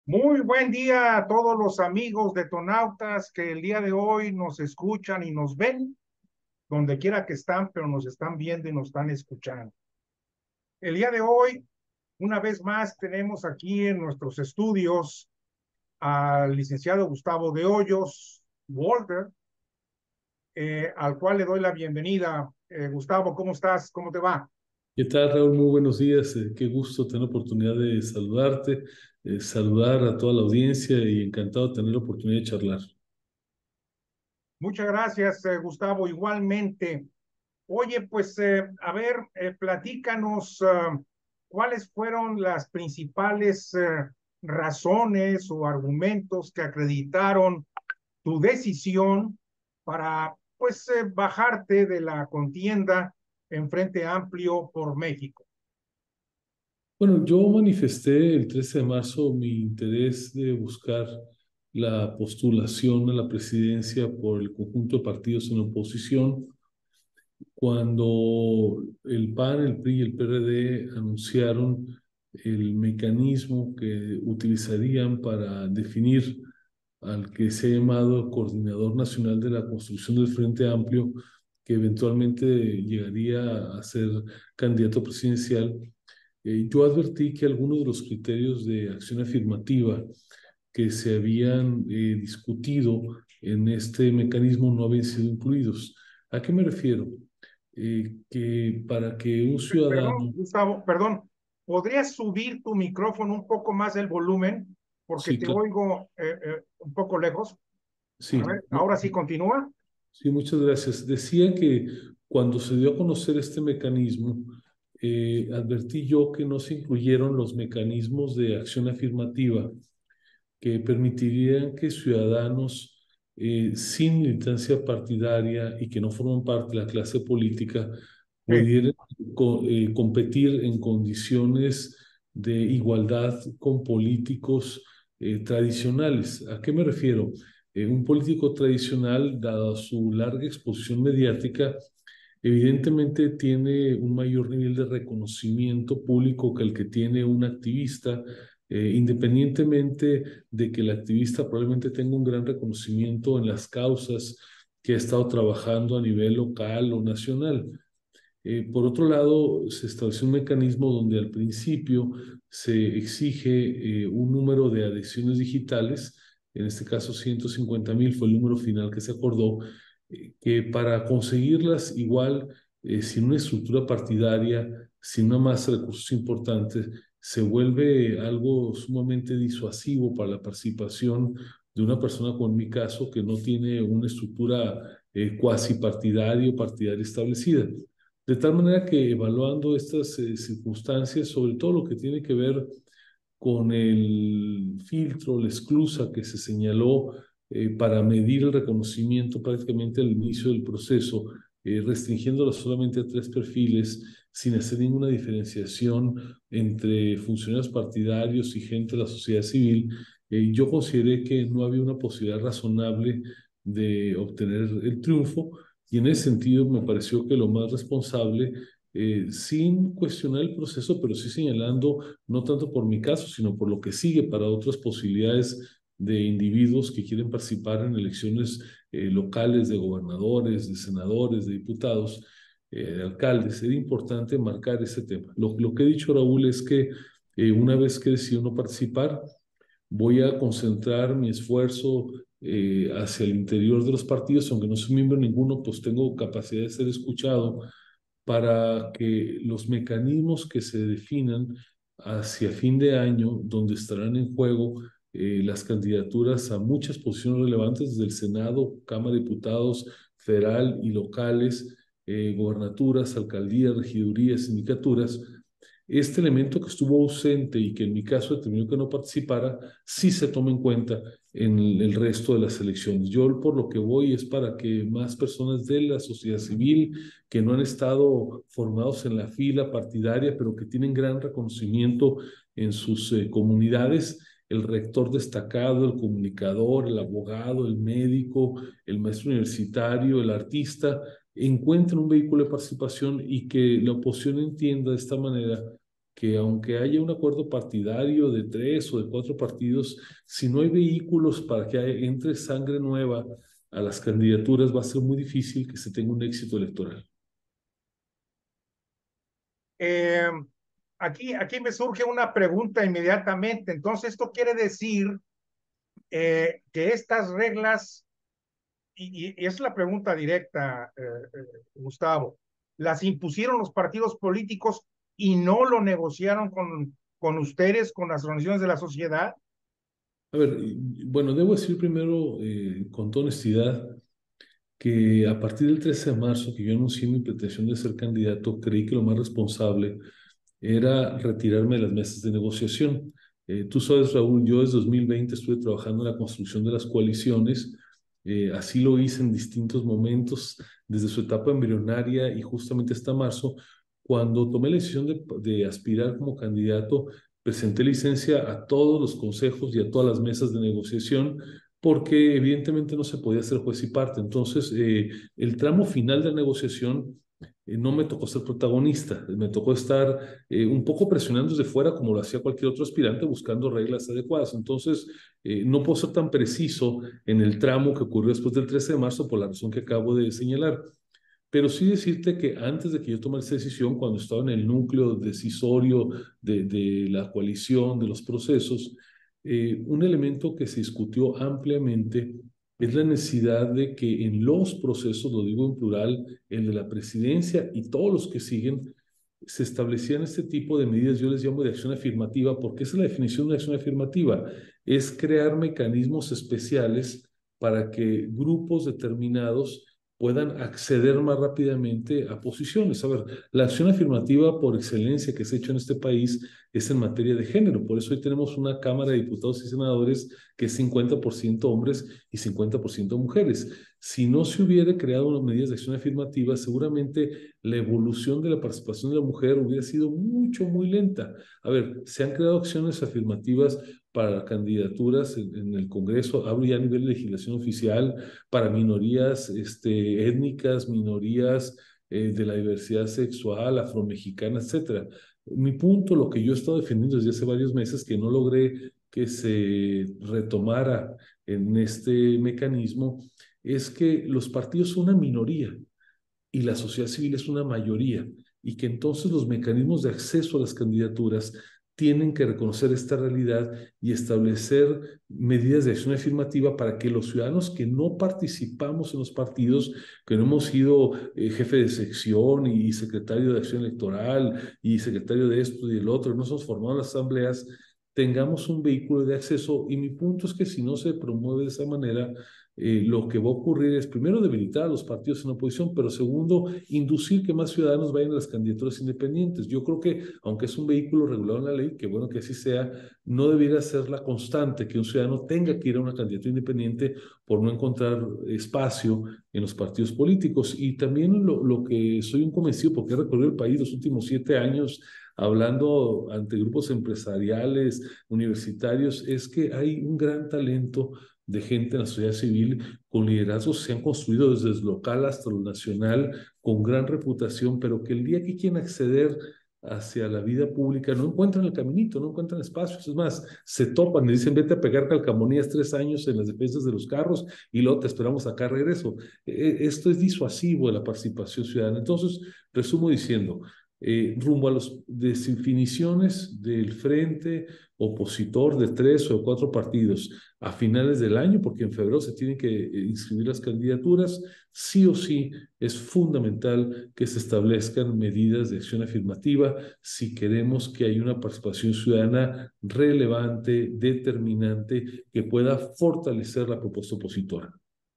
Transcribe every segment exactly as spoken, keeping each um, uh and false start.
Muy buen día a todos los amigos de Tonautas que el día de hoy nos escuchan y nos ven, donde quiera que están, pero nos están viendo y nos están escuchando. El día de hoy, una vez más, tenemos aquí en nuestros estudios al licenciado Gustavo de Hoyos, Walter, eh, al cual le doy la bienvenida. Eh, Gustavo, ¿cómo estás? ¿Cómo te va? ¿Qué tal, Raúl? Muy buenos días. Eh, qué gusto tener la oportunidad de saludarte, eh, saludar a toda la audiencia y encantado de tener la oportunidad de charlar. Muchas gracias, eh, Gustavo. Igualmente. Oye, pues eh, a ver, eh, platícanos ah, cuáles fueron las principales eh, razones o argumentos que acreditaron tu decisión para, pues, eh, bajarte de la contienda en Frente Amplio por México. Bueno, yo manifesté el trece de marzo mi interés de buscar la postulación a la presidencia por el conjunto de partidos en oposición cuando el P A N, el P R I y el P R D anunciaron el mecanismo que utilizarían para definir al que se ha llamado Coordinador Nacional de la Construcción del Frente Amplio, que eventualmente llegaría a ser candidato presidencial. Eh, yo advertí que algunos de los criterios de acción afirmativa que se habían eh, discutido en este mecanismo no habían sido incluidos. ¿A qué me refiero? Eh, que para que un Perdón, ciudadano, Gustavo, perdón, ¿podrías subir tu micrófono un poco más el volumen? Porque sí, te claro, oigo eh, eh, un poco lejos. A sí, ver, ahora sí continúa. sí, muchas gracias. Decía que cuando se dio a conocer este mecanismo, eh, advertí yo que no se incluyeron los mecanismos de acción afirmativa que permitirían que ciudadanos eh, sin militancia partidaria y que no forman parte de la clase política Sí. pudieran co- eh, competir en condiciones de igualdad con políticos eh, tradicionales. ¿A qué me refiero? Eh, un político tradicional, dada su larga exposición mediática, evidentemente tiene un mayor nivel de reconocimiento público que el que tiene un activista, eh, independientemente de que el activista probablemente tenga un gran reconocimiento en las causas que ha estado trabajando a nivel local o nacional. Eh, por otro lado, se estableció un mecanismo donde al principio se exige eh, un número de adhesiones digitales, en este caso ciento cincuenta mil fue el número final que se acordó, eh, que para conseguirlas igual, eh, sin una estructura partidaria, sin una masa de recursos importantes, se vuelve algo sumamente disuasivo para la participación de una persona, como en mi caso, que no tiene una estructura eh, cuasi partidaria o partidaria establecida. De tal manera que evaluando estas eh, circunstancias, sobre todo lo que tiene que ver con el filtro, la esclusa que se señaló eh, para medir el reconocimiento prácticamente al inicio del proceso, eh, restringiéndolo solamente a tres perfiles, sin hacer ninguna diferenciación entre funcionarios partidarios y gente de la sociedad civil, eh, yo consideré que no había una posibilidad razonable de obtener el triunfo y en ese sentido me pareció que lo más responsable, eh, sin cuestionar el proceso, pero sí señalando, no tanto por mi caso, sino por lo que sigue para otras posibilidades de individuos que quieren participar en elecciones eh, locales de gobernadores, de senadores, de diputados, eh, de alcaldes. Era importante marcar ese tema. Lo, lo que he dicho, Raúl, es que eh, una vez que decido no participar, voy a concentrar mi esfuerzo eh, hacia el interior de los partidos, aunque no soy miembro de ninguno, pues tengo capacidad de ser escuchado para que los mecanismos que se definan hacia fin de año, donde estarán en juego eh, las candidaturas a muchas posiciones relevantes desde el Senado, Cámara de Diputados, federal y locales, eh, gobernaturas, alcaldías, regidurías, sindicaturas, este elemento que estuvo ausente y que en mi caso determinó que no participara, sí se toma en cuenta en el resto de las elecciones. Yo por lo que voy es para que más personas de la sociedad civil que no han estado formados en la fila partidaria, pero que tienen gran reconocimiento en sus eh, comunidades, el rector destacado, el comunicador, el abogado, el médico, el maestro universitario, el artista, encuentren un vehículo de participación y que la oposición entienda de esta manera que aunque haya un acuerdo partidario de tres o de cuatro partidos, si no hay vehículos para que entre sangre nueva a las candidaturas, va a ser muy difícil que se tenga un éxito electoral. Eh, aquí, aquí me surge una pregunta inmediatamente. Entonces, esto quiere decir eh, que estas reglas, y, y, es la pregunta directa, eh, eh, Gustavo, las impusieron los partidos políticos y no lo negociaron con, con ustedes, con las organizaciones de la sociedad. A ver, bueno, debo decir primero, eh, con toda honestidad, que a partir del trece de marzo, que yo anuncié mi pretensión de ser candidato, creí que lo más responsable era retirarme de las mesas de negociación. Eh, tú sabes, Raúl, yo desde dos mil veinte estuve trabajando en la construcción de las coaliciones. Eh, así lo hice en distintos momentos, desde su etapa embrionaria y justamente hasta marzo, cuando tomé la decisión de, de aspirar como candidato, presenté licencia a todos los consejos y a todas las mesas de negociación, porque evidentemente no se podía ser juez y parte. Entonces, eh, el tramo final de la negociación eh, no me tocó ser protagonista, me tocó estar eh, un poco presionando desde fuera como lo hacía cualquier otro aspirante buscando reglas adecuadas. Entonces, eh, no puedo ser tan preciso en el tramo que ocurrió después del trece de marzo por la razón que acabo de señalar. Pero sí decirte que antes de que yo tomara esa decisión, cuando estaba en el núcleo decisorio de, de la coalición, de los procesos, eh, un elemento que se discutió ampliamente es la necesidad de que en los procesos, lo digo en plural, el de la presidencia y todos los que siguen, se establecían este tipo de medidas, yo les llamo de acción afirmativa, porque esa es la definición de acción afirmativa, es crear mecanismos especiales para que grupos determinados puedan acceder más rápidamente a posiciones. A ver, la acción afirmativa por excelencia que se ha hecho en este país es en materia de género. Por eso hoy tenemos una Cámara de Diputados y Senadores que es cincuenta por ciento hombres y cincuenta por ciento mujeres. Si no se hubiera creado unas medidas de acción afirmativa, seguramente la evolución de la participación de la mujer hubiera sido mucho, muy lenta. A ver, se han creado acciones afirmativas para candidaturas en, en el Congreso, hablo ya a nivel de legislación oficial, para minorías este, étnicas, minorías eh, de la diversidad sexual, afromexicana, etcétera. Mi punto, lo que yo he estado defendiendo desde hace varios meses, que no logré que se retomara en este mecanismo, es que los partidos son una minoría y la sociedad civil es una mayoría, y que entonces los mecanismos de acceso a las candidaturas tienen que reconocer esta realidad y establecer medidas de acción afirmativa para que los ciudadanos que no participamos en los partidos, que no hemos sido eh, jefe de sección y secretario de acción electoral y secretario de esto y del otro, no somos formados en las asambleas, tengamos un vehículo de acceso. Y mi punto es que si no se promueve de esa manera, eh, lo que va a ocurrir es, primero, debilitar a los partidos en la oposición, pero segundo, inducir que más ciudadanos vayan a las candidaturas independientes. Yo creo que, aunque es un vehículo regulado en la ley, que bueno que así sea, no debiera ser la constante que un ciudadano tenga que ir a una candidatura independiente por no encontrar espacio en los partidos políticos. Y también lo, lo que soy un convencido, porque he recorrido el país los últimos siete años hablando ante grupos empresariales, universitarios, es que hay un gran talento de gente en la sociedad civil con liderazgos que se han construido desde lo local hasta lo nacional, con gran reputación, pero que el día que quieren acceder hacia la vida pública no encuentran el caminito, no encuentran espacios. Es más, se topan y dicen, vete a pegar calcamonías tres años en las defensas de los carros y luego te esperamos acá regreso. Esto es disuasivo de la participación ciudadana. Entonces, resumo diciendo, eh, rumbo a las definiciones del frente opositor de tres o cuatro partidos a finales del año, porque en febrero se tienen que inscribir las candidaturas, sí o sí es fundamental que se establezcan medidas de acción afirmativa si queremos que haya una participación ciudadana relevante, determinante, que pueda fortalecer la propuesta opositora.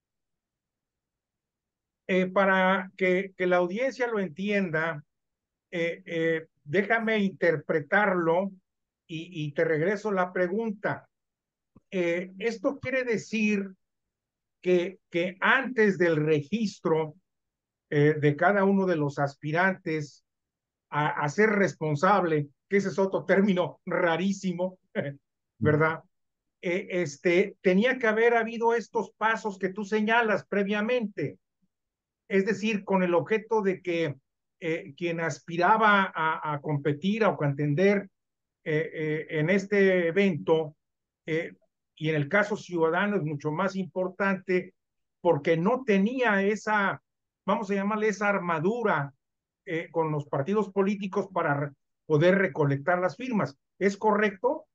Eh, para que, que la audiencia lo entienda, eh, eh, déjame interpretarlo y, y te regreso la pregunta. Eh, esto quiere decir que, que antes del registro eh, de cada uno de los aspirantes a, a ser responsable, que ese es otro término rarísimo, ¿verdad? Eh, este, tenía que haber habido estos pasos que tú señalas previamente, es decir, con el objeto de que eh, quien aspiraba a, a competir o a contender eh, eh, en este evento, eh, y en el caso ciudadano es mucho más importante porque no tenía esa, vamos a llamarle esa armadura eh, con los partidos políticos para re poder recolectar las firmas. ¿Es correcto?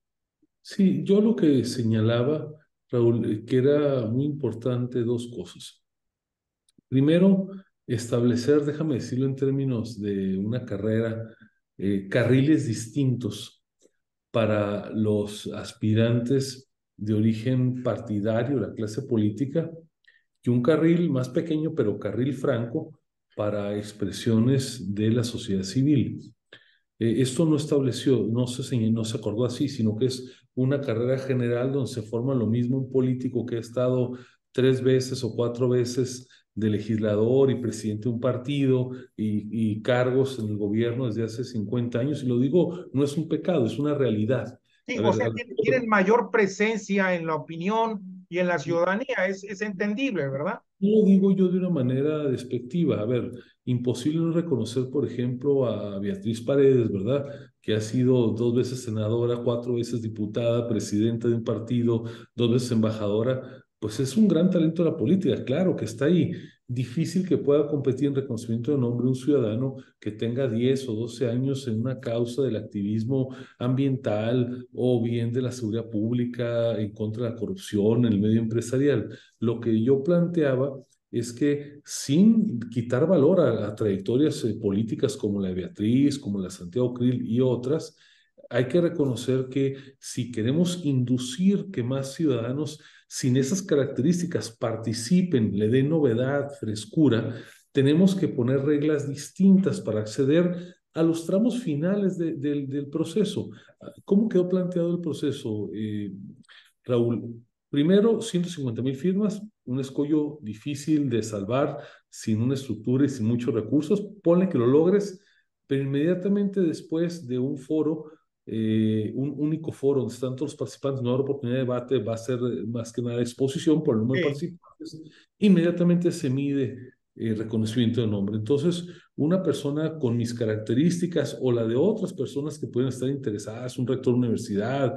Sí, yo lo que señalaba, Raúl, eh, que era muy importante dos cosas. Primero, establecer, déjame decirlo en términos de una carrera, eh, carriles distintos para los aspirantes de origen partidario, la clase política, y un carril más pequeño, pero carril franco, para expresiones de la sociedad civil. Eh, esto no estableció, no se, señ- no se acordó así, sino que es una carrera general donde se forma lo mismo un político que ha estado tres veces o cuatro veces de legislador y presidente de un partido y, y cargos en el gobierno desde hace cincuenta años. Y lo digo, no es un pecado, es una realidad. Sí, A o ver, sea, a- tienen mayor presencia en la opinión y en la ciudadanía, es, es entendible, ¿verdad? no lo digo yo de una manera despectiva. A ver, imposible no reconocer, por ejemplo, a Beatriz Paredes, ¿verdad? Que ha sido dos veces senadora, cuatro veces diputada, presidenta de un partido, dos veces embajadora. Pues es un gran talento de la política, claro que está ahí. Difícil que pueda competir en reconocimiento de nombre un ciudadano que tenga diez o doce años en una causa del activismo ambiental o bien de la seguridad pública en contra de la corrupción en el medio empresarial. Lo que yo planteaba es que sin quitar valor a, a trayectorias eh, políticas como la de Beatriz, como la de Santiago Krill y otras, hay que reconocer que si queremos inducir que más ciudadanos sin esas características participen, le den novedad, frescura, tenemos que poner reglas distintas para acceder a los tramos finales de, de, del proceso. ¿Cómo quedó planteado el proceso, eh, Raúl? Primero, ciento cincuenta mil firmas, un escollo difícil de salvar, sin una estructura y sin muchos recursos. Ponle que lo logres, pero inmediatamente después de un foro, eh, un único foro donde están todos los participantes, no habrá oportunidad de debate, va a ser eh, más que nada exposición por el número de Sí. participantes, inmediatamente se mide eh, reconocimiento de nombre. Entonces, una persona con mis características o la de otras personas que pueden estar interesadas, un rector de universidad,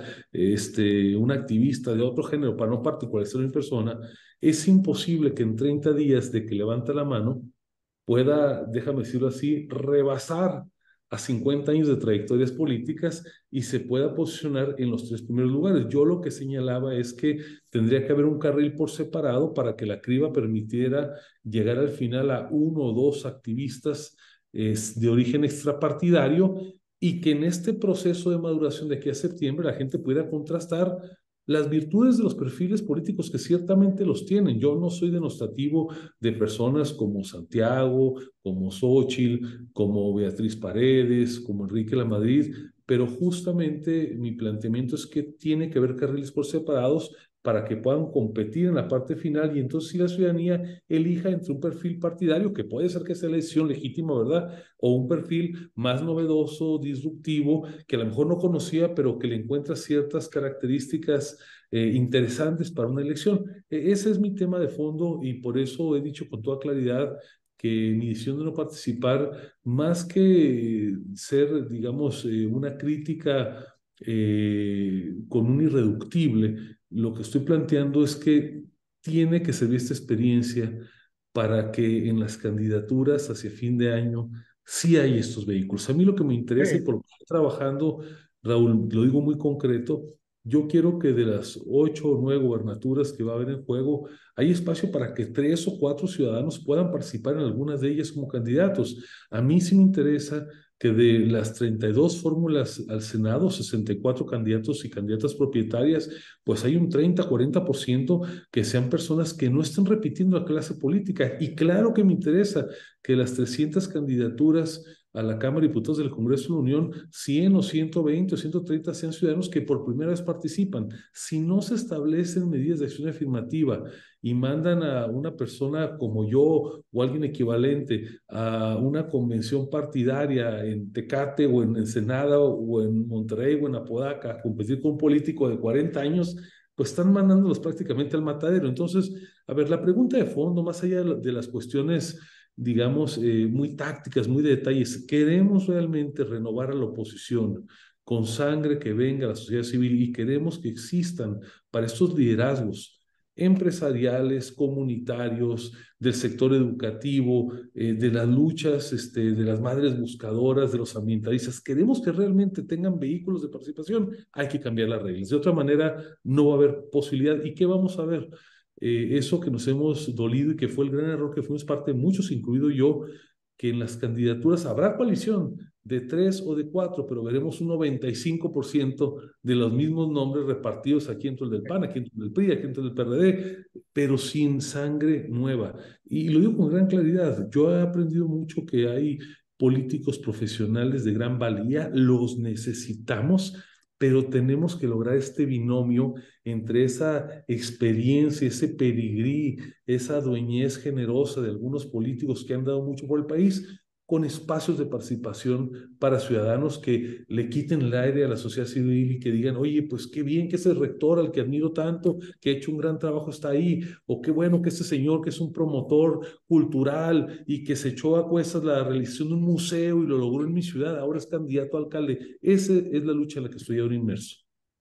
este, un activista de otro género, para no particularizar mi persona, es imposible que en treinta días de que levanta la mano pueda, déjame decirlo así, rebasar a cincuenta años de trayectorias políticas y se pueda posicionar en los tres primeros lugares. Yo lo que señalaba es que tendría que haber un carril por separado para que la criba permitiera llegar al final a uno o dos activistas eh, de origen extrapartidario y que en este proceso de maduración de aquí a septiembre la gente pudiera contrastar las virtudes de los perfiles políticos que ciertamente los tienen. Yo no soy denostativo de personas como Santiago, como Xóchitl, como Beatriz Paredes, como Enrique Lamadrid, pero justamente mi planteamiento es que tiene que haber carriles por separados para que puedan competir en la parte final y entonces si la ciudadanía elija entre un perfil partidario, que puede ser que sea la decisión legítima, ¿verdad? O un perfil más novedoso, disruptivo, que a lo mejor no conocía, pero que le encuentra ciertas características eh, interesantes para una elección. E ese es mi tema de fondo y por eso he dicho con toda claridad que mi decisión de no participar, más que ser, digamos, eh, una crítica eh, con un irreductible, lo que estoy planteando es que tiene que servir esta experiencia para que en las candidaturas hacia fin de año sí hay estos vehículos. A mí lo que me interesa y Sí. por lo que estoy trabajando, Raúl, lo digo muy concreto, yo quiero que de las ocho o nueve gubernaturas que va a haber en juego, hay espacio para que tres o cuatro ciudadanos puedan participar en algunas de ellas como candidatos. A mí sí me interesa que de las treinta y dos fórmulas al Senado, sesenta y cuatro candidatos y candidatas propietarias, pues hay un treinta, cuarenta por ciento que sean personas que no estén repitiendo la clase política. Y claro que me interesa que las trescientas candidaturas a la Cámara de Diputados del Congreso de la Unión, cien o ciento veinte o ciento treinta sean ciudadanos que por primera vez participan. Si no se establecen medidas de acción afirmativa y mandan a una persona como yo o alguien equivalente a una convención partidaria en Tecate o en Ensenada o en Monterrey o en Apodaca a competir con un político de cuarenta años, pues están mandándolos prácticamente al matadero. Entonces, a ver, la pregunta de fondo, más allá de las cuestiones digamos, eh, muy tácticas, muy de detalles. Queremos realmente renovar a la oposición con sangre que venga a la sociedad civil y queremos que existan para estos liderazgos empresariales, comunitarios, del sector educativo, eh, de las luchas este, de las madres buscadoras, de los ambientalistas. Queremos que realmente tengan vehículos de participación. Hay que cambiar las reglas. De otra manera, no va a haber posibilidad. ¿Y qué vamos a ver? Eh, eso que nos hemos dolido y que fue el gran error que fuimos parte de muchos, incluido yo, que en las candidaturas habrá coalición de tres o de cuatro, pero veremos un noventa y cinco por ciento de los mismos nombres repartidos aquí dentro del P A N, aquí dentro del P R I, aquí dentro del P R D, pero sin sangre nueva. Y lo digo con gran claridad, yo he aprendido mucho que hay políticos profesionales de gran valía, los necesitamos, pero tenemos que lograr este binomio entre esa experiencia, ese pedigrí, esa dueñez generosa de algunos políticos que han dado mucho por el país, con espacios de participación para ciudadanos que le quiten el aire a la sociedad civil y que digan, oye, pues qué bien que ese rector al que admiro tanto, que ha hecho un gran trabajo, está ahí, o qué bueno que este señor que es un promotor cultural y que se echó a cuestas la realización de un museo y lo logró en mi ciudad, ahora es candidato a alcalde. Esa es la lucha en la que estoy ahora inmerso.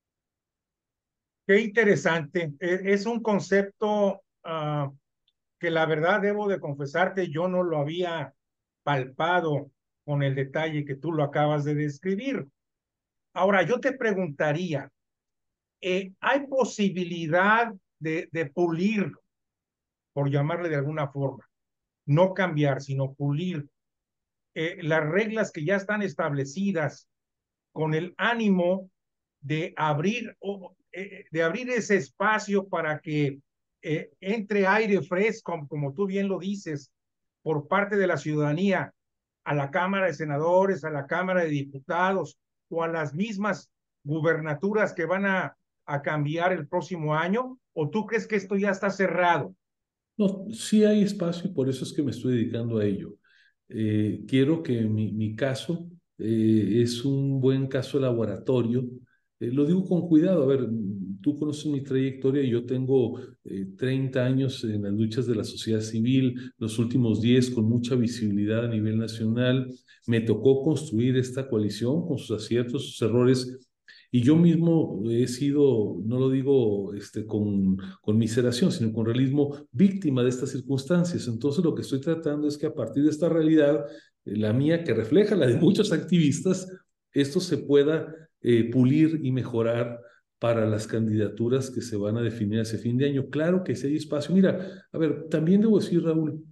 Qué interesante. E- Es un concepto uh, que la verdad debo de confesarte, yo no lo había palpado con el detalle que tú lo acabas de describir. Ahora, yo te preguntaría, eh, ¿hay posibilidad de, de pulir, por llamarle de alguna forma, no cambiar, sino pulir eh, las reglas que ya están establecidas con el ánimo de abrir, o, eh, de abrir ese espacio para que eh, entre aire fresco, como tú bien lo dices, por parte de la ciudadanía a la Cámara de Senadores, a la Cámara de Diputados o a las mismas gubernaturas que van a, a cambiar el próximo año? ¿O tú crees que esto ya está cerrado? No, sí hay espacio y por eso es que me estoy dedicando a ello. Eh, quiero que mi, mi caso eh, es un buen caso de laboratorio. Eh, lo digo con cuidado. A ver, tú conoces mi trayectoria. Yo tengo eh, treinta años en las luchas de la sociedad civil, los últimos diez con mucha visibilidad a nivel nacional. Me tocó construir esta coalición con sus aciertos, sus errores. Y yo mismo he sido, no lo digo este, con, con miseración, sino con realismo, víctima de estas circunstancias. Entonces lo que estoy tratando es que a partir de esta realidad, eh, la mía que refleja la de muchos activistas, esto se pueda eh, pulir y mejorar para las candidaturas que se van a definir hacia fin de año. Claro que sí hay espacio. Mira, a ver, también debo decir, Raúl,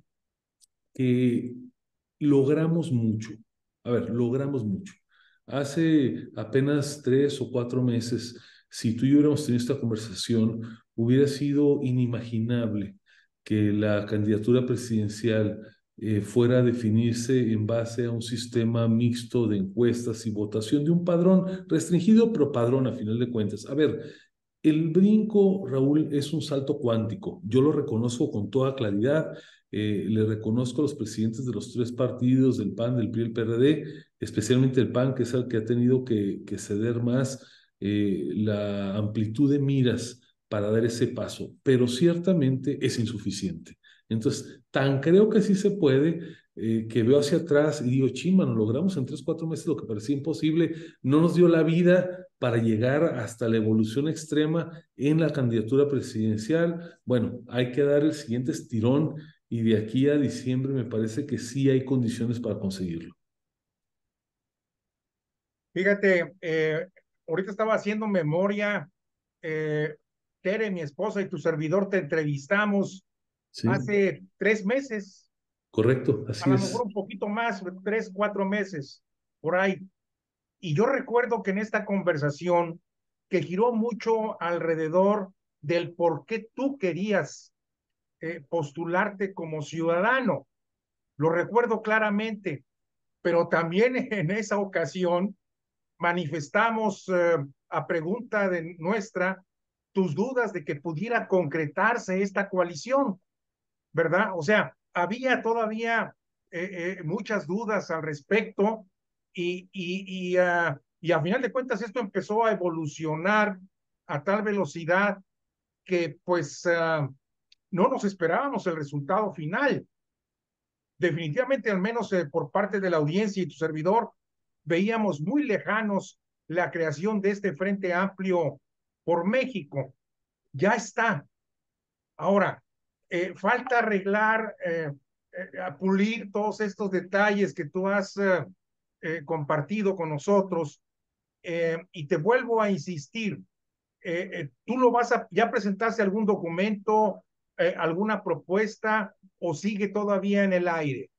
que logramos mucho. A ver, logramos mucho. Hace apenas tres o cuatro meses, si tú y yo hubiéramos tenido esta conversación, hubiera sido inimaginable que la candidatura presidencial eh, fuera a definirse en base a un sistema mixto de encuestas y votación de un padrón restringido, pero padrón a final de cuentas. A ver, el brinco, Raúl, es un salto cuántico. Yo lo reconozco con toda claridad. Eh, le reconozco a los presidentes de los tres partidos, del P A N, del P R I y el P R D, especialmente el P A N, que es el que ha tenido que, que ceder más eh, la amplitud de miras para dar ese paso, pero ciertamente es insuficiente. Entonces, tan creo que sí se puede, eh, que veo hacia atrás y digo, chima, nos logramos en tres, cuatro meses lo que parecía imposible, no nos dio la vida para llegar hasta la evolución extrema en la candidatura presidencial. Bueno, hay que dar el siguiente estirón y de aquí a diciembre me parece que sí hay condiciones para conseguirlo. Fíjate, eh, ahorita estaba haciendo memoria, eh, Tere, mi esposa y tu servidor te entrevistamos Sí, hace tres meses, correcto, a así lo es. mejor un poquito más, tres, cuatro meses, por ahí. Y yo recuerdo que en esta conversación, que giró mucho alrededor del por qué tú querías eh, postularte como ciudadano, lo recuerdo claramente, pero también en esa ocasión manifestamos eh, a pregunta de nuestra tus dudas de que pudiera concretarse esta coalición, ¿verdad? O sea, había todavía eh, eh, muchas dudas al respecto y, y, y, uh, y a final de cuentas esto empezó a evolucionar a tal velocidad que pues uh, no nos esperábamos el resultado final. definitivamente, al menos eh, por parte de la audiencia y tu servidor, veíamos muy lejanos la creación de este Frente Amplio por México. Ya está. Ahora, eh, falta arreglar, eh, eh, pulir todos estos detalles que tú has eh, eh, compartido con nosotros. Eh, y te vuelvo a insistir, eh, eh, tú lo vas a, ya presentaste algún documento, eh, alguna propuesta, o sigue todavía en el aire.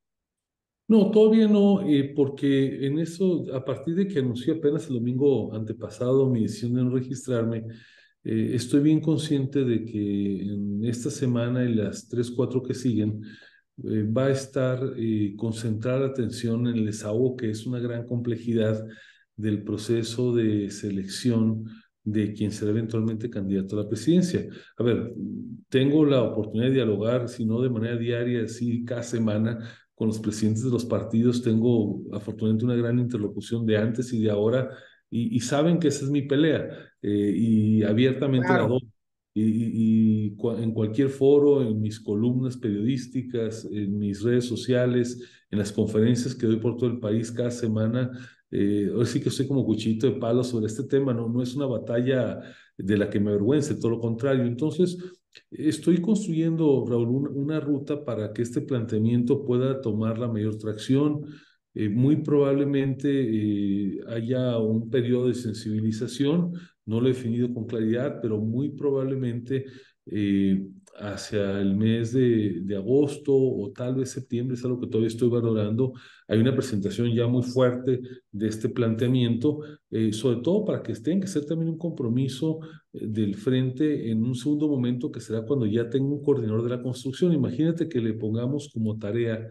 No, todavía no, eh, porque en eso, a partir de que anuncié apenas el domingo antepasado mi decisión de no registrarme, eh, estoy bien consciente de que en esta semana y las tres, cuatro que siguen, eh, va a estar eh, concentrada la atención en el desahogo, que es una gran complejidad del proceso de selección de quien será eventualmente candidato a la presidencia. A ver, tengo la oportunidad de dialogar, si no de manera diaria, sí cada semana, con los presidentes de los partidos. Tengo afortunadamente una gran interlocución de antes y de ahora, y, y saben que esa es mi pelea, eh, y abiertamente la Claro, doy. Y, y, y cua- en cualquier foro, en mis columnas periodísticas, en mis redes sociales, en las conferencias que doy por todo el país cada semana, eh, ahora sí que estoy como cuchillito de palo sobre este tema. No, no es una batalla de la que me avergüence, todo lo contrario. Entonces, estoy construyendo, Raúl, una, una ruta para que este planteamiento pueda tomar la mayor tracción. Eh, muy probablemente eh, haya un periodo de sensibilización, no lo he definido con claridad, pero muy probablemente eh, hacia el mes de, de agosto o tal vez septiembre, es algo que todavía estoy valorando. Hay una presentación ya muy fuerte de este planteamiento, eh, sobre todo para que tenga que ser también un compromiso eh, del frente en un segundo momento, que será cuando ya tenga un coordinador de la construcción. Imagínate que le pongamos como tarea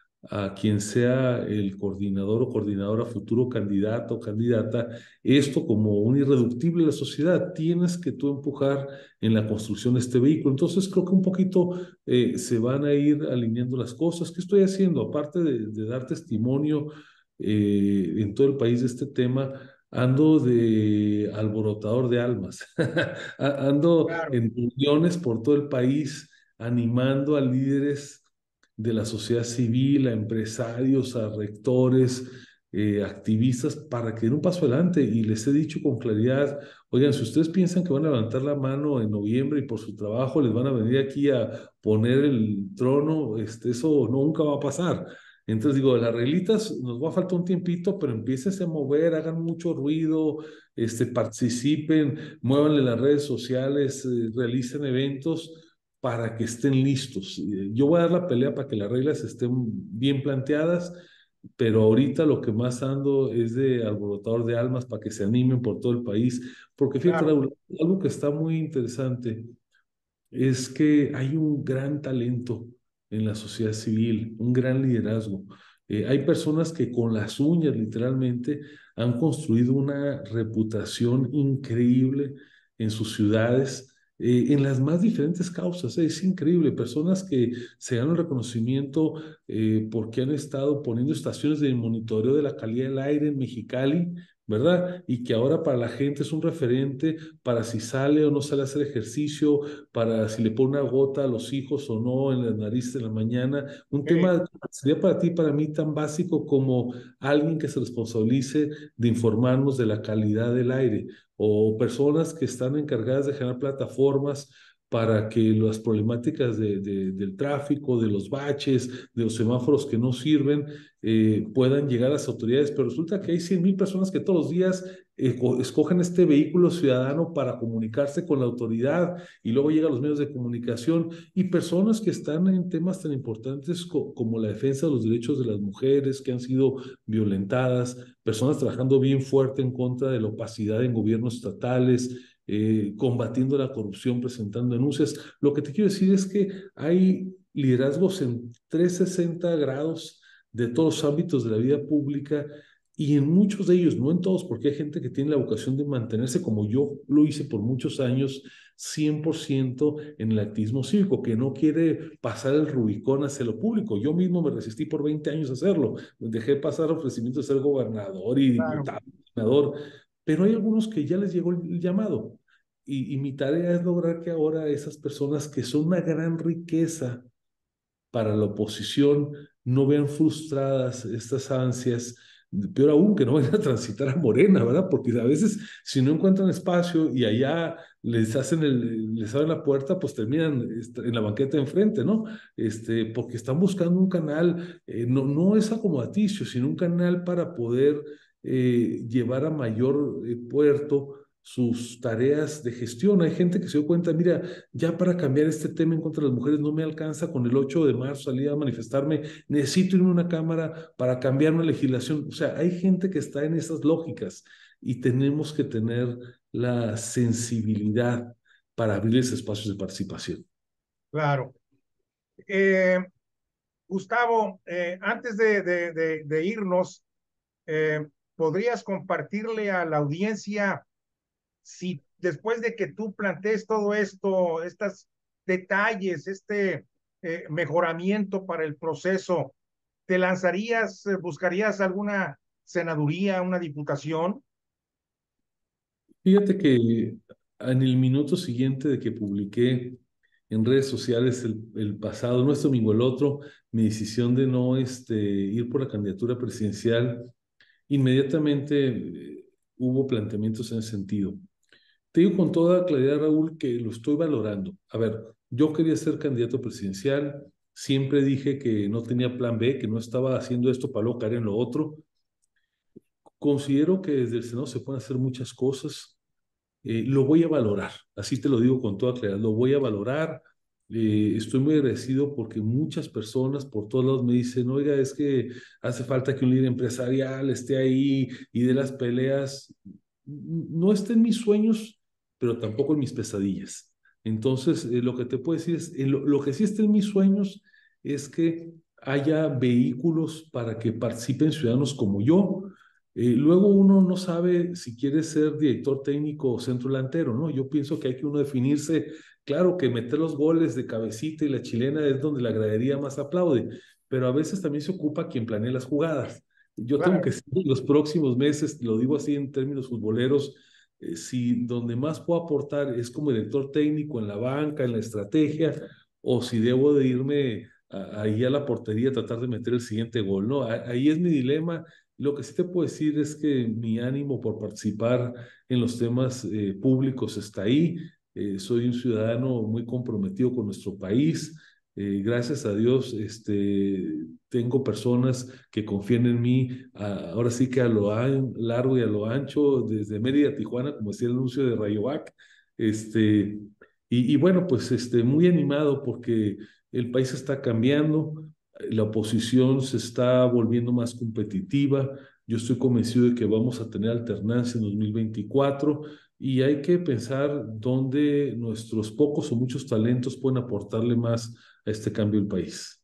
a quien sea el coordinador o coordinadora, futuro candidato o candidata, esto como un irreductible de la sociedad. Tienes que tú empujar en la construcción de este vehículo. Entonces creo que un poquito eh, se van a ir alineando las cosas. ¿Qué estoy haciendo? Aparte de, de dar testimonio eh, en todo el país de este tema, ando de alborotador de almas. Ando claro, en reuniones por todo el país animando a líderes de la sociedad civil, a empresarios, a rectores, eh, activistas, para que den un paso adelante. Y les he dicho con claridad, oigan, si ustedes piensan que van a levantar la mano en noviembre y por su trabajo les van a venir aquí a poner el trono, este, eso nunca va a pasar. Entonces digo, las reglitas nos va a faltar un tiempito, pero empiecen a mover, hagan mucho ruido, este, participen, muévanle las redes sociales, eh, realicen eventos para que estén listos. Yo voy a dar la pelea para que las reglas estén bien planteadas, pero ahorita lo que más ando es de alborotador de almas para que se animen por todo el país, porque fíjate, claro, Raúl, algo que está muy interesante es que hay un gran talento en la sociedad civil, un gran liderazgo. Eh, hay personas que con las uñas, literalmente, han construido una reputación increíble en sus ciudades, eh, en las más diferentes causas. Eh, es increíble. Personas que se dan el reconocimiento eh, porque han estado poniendo estaciones de monitoreo de la calidad del aire en Mexicali, ¿verdad? Y que ahora para la gente es un referente para si sale o no sale a hacer ejercicio, para si le pone una gota a los hijos o no en las narices en la mañana. Un eh, tema sería para ti, para mí, tan básico como alguien que se responsabilice de informarnos de la calidad del aire, o personas que están encargadas de generar plataformas para que las problemáticas de, de, del tráfico, de los baches, de los semáforos que no sirven, eh, puedan llegar a las autoridades. Pero resulta que hay cien mil personas que todos los días eh, escogen este vehículo ciudadano para comunicarse con la autoridad, y luego llegan los medios de comunicación, y personas que están en temas tan importantes co como la defensa de los derechos de las mujeres que han sido violentadas, personas trabajando bien fuerte en contra de la opacidad en gobiernos estatales, eh, combatiendo la corrupción, presentando denuncias. Lo que te quiero decir es que hay liderazgos en trescientos sesenta grados de todos los ámbitos de la vida pública, y en muchos de ellos, no en todos, porque hay gente que tiene la vocación de mantenerse, como yo lo hice por muchos años, cien por ciento en el activismo cívico, que no quiere pasar el Rubicón hacia lo público. Yo mismo me resistí por veinte años a hacerlo. Dejé pasar ofrecimientos de ser gobernador y claro, diputado, senador, pero hay algunos que ya les llegó el llamado. Y, y mi tarea es lograr que ahora esas personas que son una gran riqueza para la oposición, no vean frustradas estas ansias, peor aún, que no vayan a transitar a Morena, ¿verdad? Porque a veces si no encuentran espacio y allá les hacen el, les abren la puerta, pues terminan en la banqueta de enfrente, ¿no? Este, porque están buscando un canal, eh, no, no es acomodaticio, sino un canal para poder eh, llevar a mayor eh, puerto sus tareas de gestión. Hay gente que se dio cuenta, mira, ya para cambiar este tema en contra de las mujeres no me alcanza, con el ocho de marzo salí a manifestarme, necesito irme a una cámara para cambiar una legislación. O sea, hay gente que está en esas lógicas y tenemos que tener la sensibilidad para abrirles espacios de participación. Claro. Eh, Gustavo, eh, antes de, de, de, de irnos, eh, ¿podrías compartirle a la audiencia si después de que tú plantees todo esto, estos detalles, este eh, mejoramiento para el proceso, te lanzarías, eh, buscarías alguna senaduría, una diputación? Fíjate que en el minuto siguiente de que publiqué en redes sociales el, el pasado, no este domingo, el otro, mi decisión de no este, ir por la candidatura presidencial, inmediatamente eh, hubo planteamientos en ese sentido. Te digo con toda claridad, Raúl, que lo estoy valorando. A ver, yo quería ser candidato presidencial, siempre dije que no tenía plan B, que no estaba haciendo esto para luego caer en lo otro. Considero que desde el Senado se pueden hacer muchas cosas. Eh, lo voy a valorar, así te lo digo con toda claridad, lo voy a valorar. Eh, estoy muy agradecido porque muchas personas por todos lados me dicen, oiga, es que hace falta que un líder empresarial esté ahí y de las peleas. No está en mis sueños, pero tampoco en mis pesadillas. Entonces, eh, lo que te puedo decir es, eh, lo, lo que sí está en mis sueños es que haya vehículos para que participen ciudadanos como yo. Eh, luego uno no sabe si quiere ser director técnico o centro delantero, ¿no? Yo pienso que hay que uno definirse, claro que meter los goles de cabecita y la chilena es donde la gradería más aplaude, pero a veces también se ocupa quien planea las jugadas. Yo tengo que Claro. ser en los próximos meses, lo digo así en términos futboleros, eh, si donde más puedo aportar es como director técnico en la banca, en la estrategia, o si debo de irme a, ahí a la portería a tratar de meter el siguiente gol, ¿no? A, ahí es mi dilema. Lo que sí te puedo decir es que mi ánimo por participar en los temas eh, públicos está ahí. Eh, soy un ciudadano muy comprometido con nuestro país. Eh, gracias a Dios, este, tengo personas que confían en mí, a, ahora sí que a lo an, largo y a lo ancho, desde Mérida a Tijuana, como decía el anuncio de Rayovac. Este, y, y bueno, pues este, muy animado porque el país está cambiando, la oposición se está volviendo más competitiva. Yo estoy convencido de que vamos a tener alternancia en dos mil veinticuatro y hay que pensar dónde nuestros pocos o muchos talentos pueden aportarle más a este cambio del país.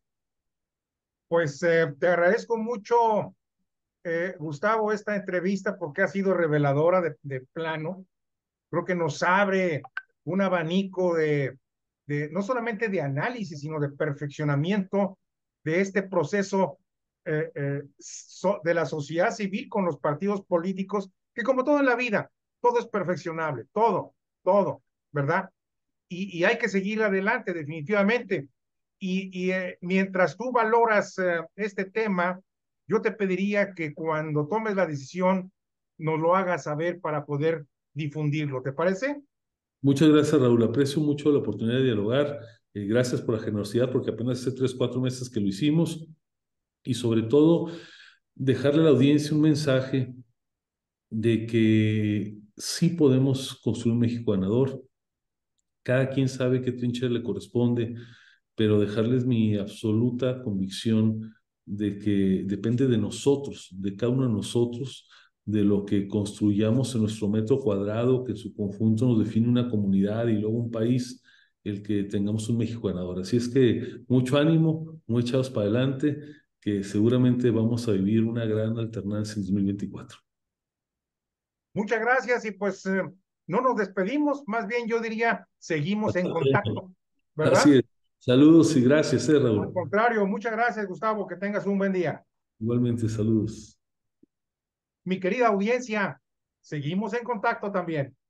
Pues eh, te agradezco mucho, eh, Gustavo, esta entrevista porque ha sido reveladora de, de plano. Creo que nos abre un abanico de, de, no solamente de análisis, sino de perfeccionamiento de este proceso eh, eh, so, de la sociedad civil con los partidos políticos, que como todo en la vida, todo es perfeccionable, todo, todo, ¿verdad? Y, y hay que seguir adelante definitivamente. Y, y eh, mientras tú valoras eh, este tema, yo te pediría que cuando tomes la decisión nos lo hagas saber para poder difundirlo. ¿Te parece? Muchas gracias, Raúl. Aprecio mucho la oportunidad de dialogar. Eh, gracias por la generosidad, porque apenas hace tres, cuatro meses que lo hicimos. Y sobre todo, dejarle a la audiencia un mensaje de que sí podemos construir un México ganador. Cada quien sabe qué trinchera le corresponde, pero dejarles mi absoluta convicción de que depende de nosotros, de cada uno de nosotros, de lo que construyamos en nuestro metro cuadrado, que en su conjunto nos define una comunidad y luego un país, el que tengamos un México ganador. Así es que mucho ánimo, muy echados para adelante, que seguramente vamos a vivir una gran alternancia en dos mil veinticuatro. Muchas gracias y pues eh, no nos despedimos, más bien yo diría, seguimos en contacto, Así ¿verdad? es. Saludos y gracias, eh, Al Raúl. contrario, muchas gracias, Gustavo, que tengas un buen día. Igualmente, saludos. Mi querida audiencia, seguimos en contacto también.